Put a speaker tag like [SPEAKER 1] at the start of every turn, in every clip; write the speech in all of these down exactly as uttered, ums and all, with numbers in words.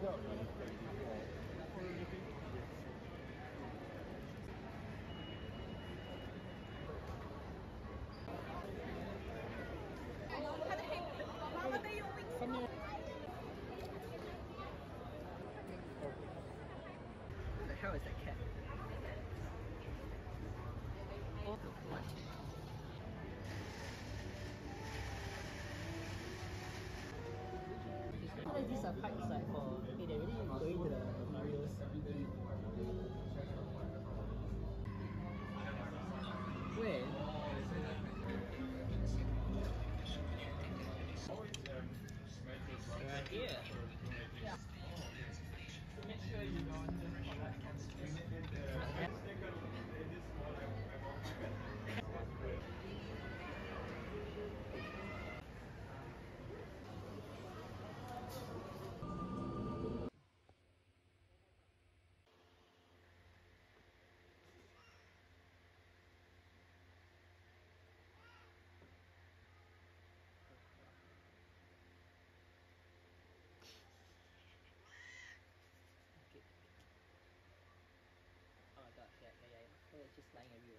[SPEAKER 1] What the hell is that cat? Oh, what? Sometimes these are pipes like for, hey, they're really going to the Mario's. Where? Right here. Yeah. Make sure you don't Oh my gosh, yeah, yeah, yeah. So it's just lying everywhere.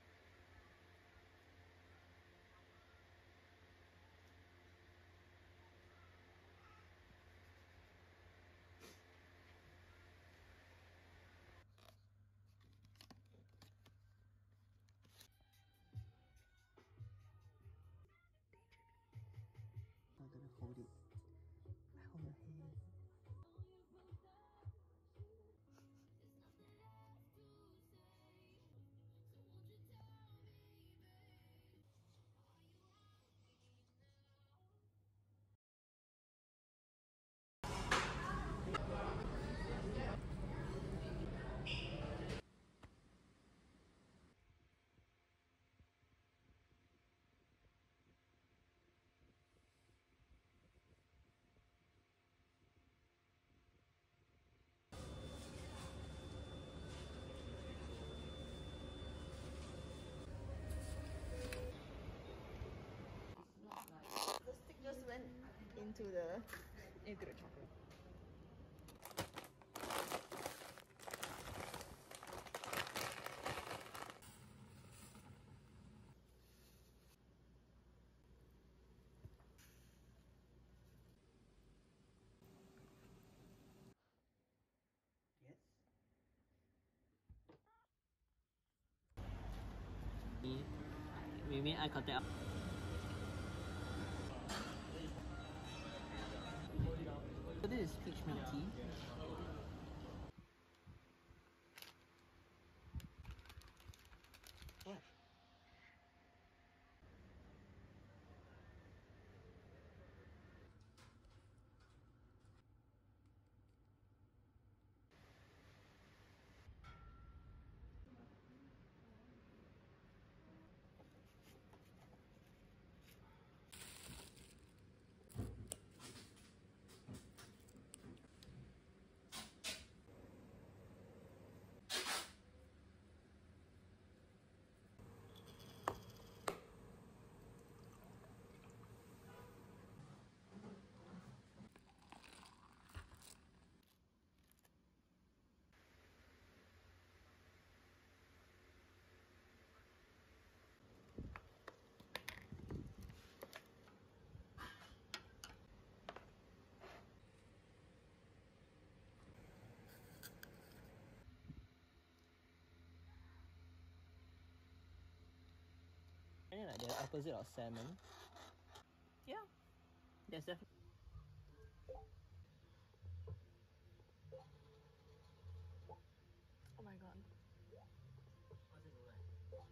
[SPEAKER 1] I'm gonna hold it. I hold your hand. The stick just went into the into the chocolate. Yes. We made eye contact. So this is peach milk tea. What? Kind of like the opposite of salmon. Yeah, there's definitely. Oh my god. What's it look like?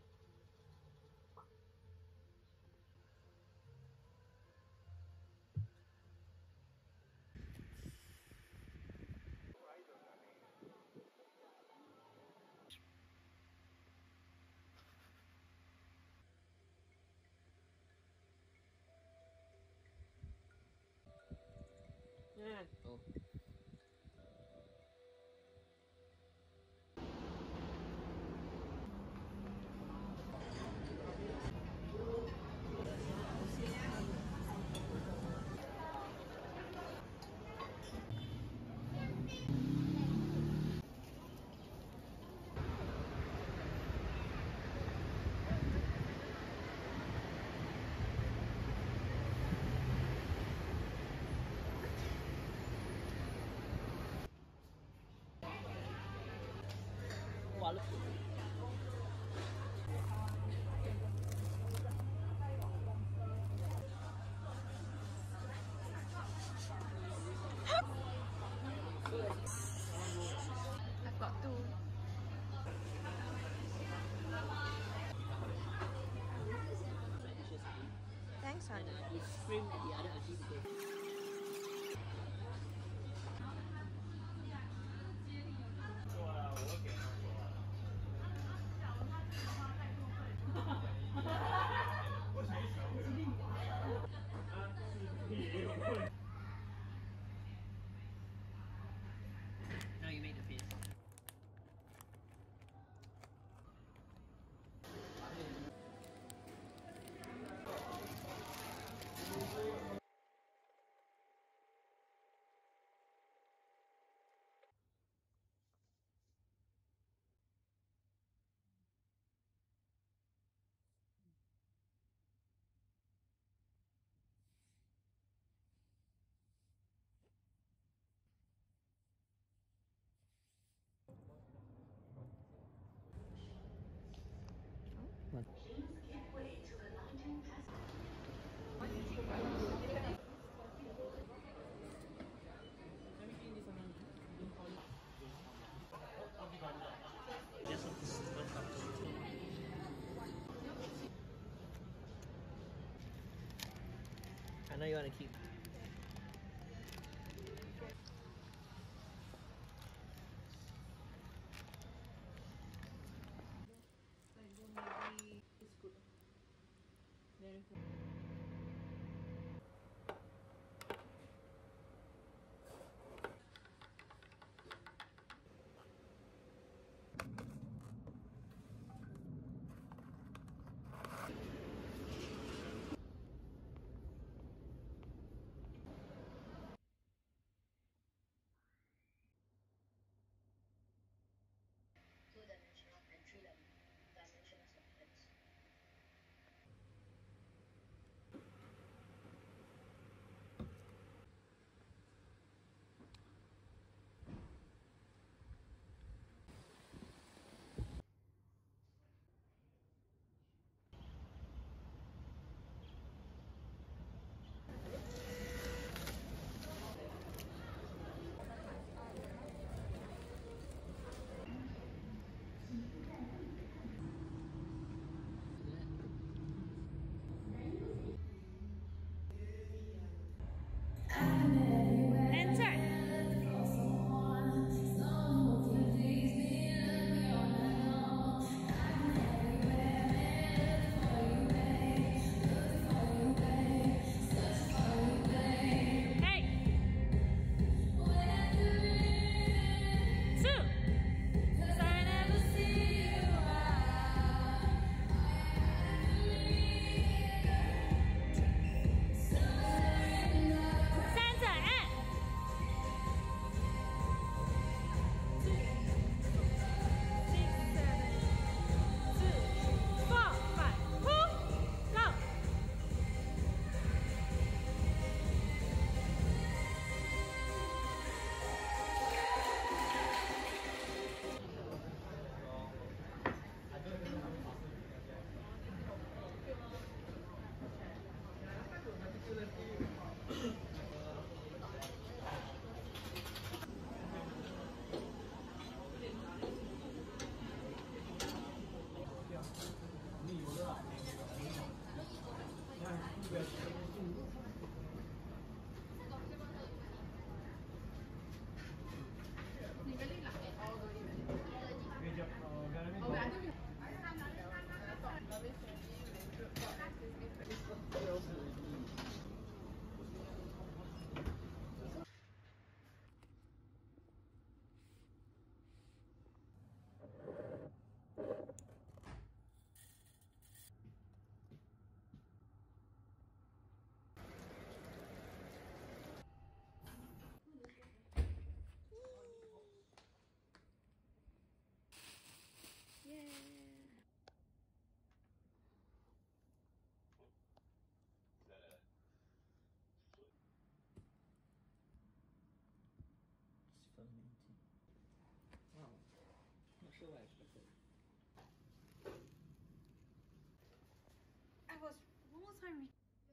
[SPEAKER 1] Yeah. Oh. I'll look.
[SPEAKER 2] I've got two. Thanks, honey.
[SPEAKER 1] You scream at the other auntie because now you make the face. What? I know you want to keep. sure what I expected.
[SPEAKER 2] I was one more time.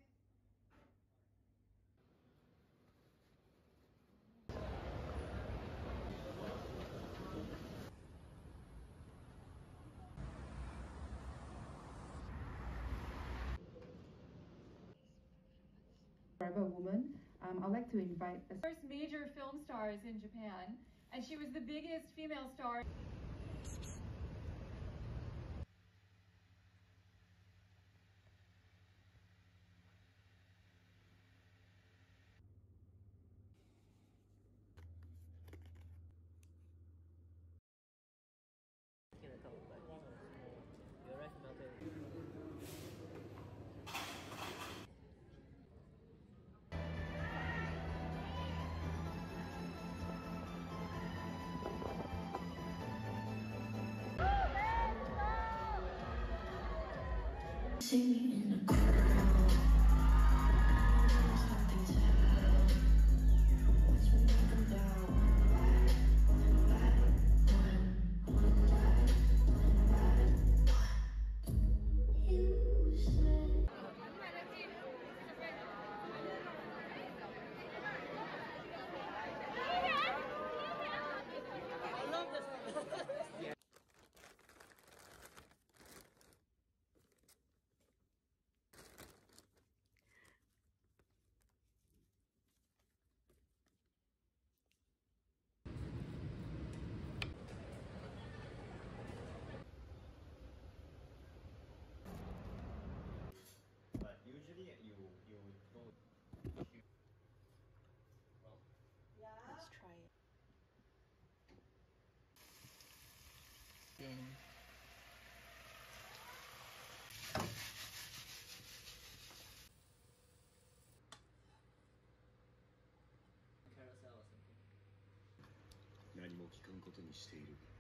[SPEAKER 3] Forever woman. Um, I'd like to invite the first major film stars in Japan, and she was the biggest female star.
[SPEAKER 1] In a couple, but this one's more. Your rice melted.
[SPEAKER 4] Singing in the crowd, something to hide. What's been thinking about one life, one life, one, one life, one life, one. You said.
[SPEAKER 1] I love this.
[SPEAKER 5] But usually you you go. Well,
[SPEAKER 2] Let's try it.
[SPEAKER 1] Then carousel or something.
[SPEAKER 6] 何も聞かんことにしている。